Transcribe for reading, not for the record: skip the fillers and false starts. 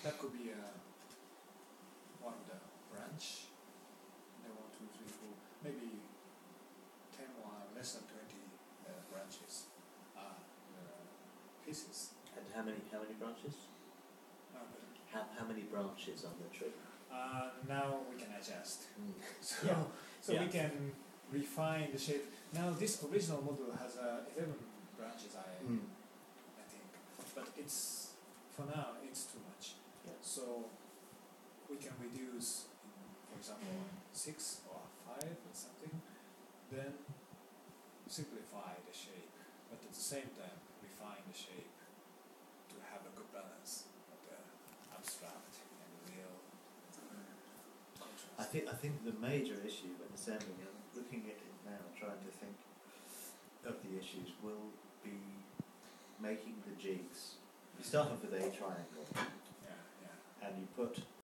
That could be one of the branch. There 1, 2, 3, 4, maybe 10 or less than 20 branches. Pieces. And how many branches? How many branches on the tree? Now we can adjust. Yeah. So we can refine the shape. Now this original model has 11 branches, I think, but it's for now it's too much. Yeah. So we can reduce, for example, 6 or 5 or something. Then simplify the shape, but at the same time refine the shape to have a good balance of the abstract and the real contrast. I think the major issue when assembling, and looking at it now, trying to think of the issues, will be making the jigs. You start off with a triangle, and you put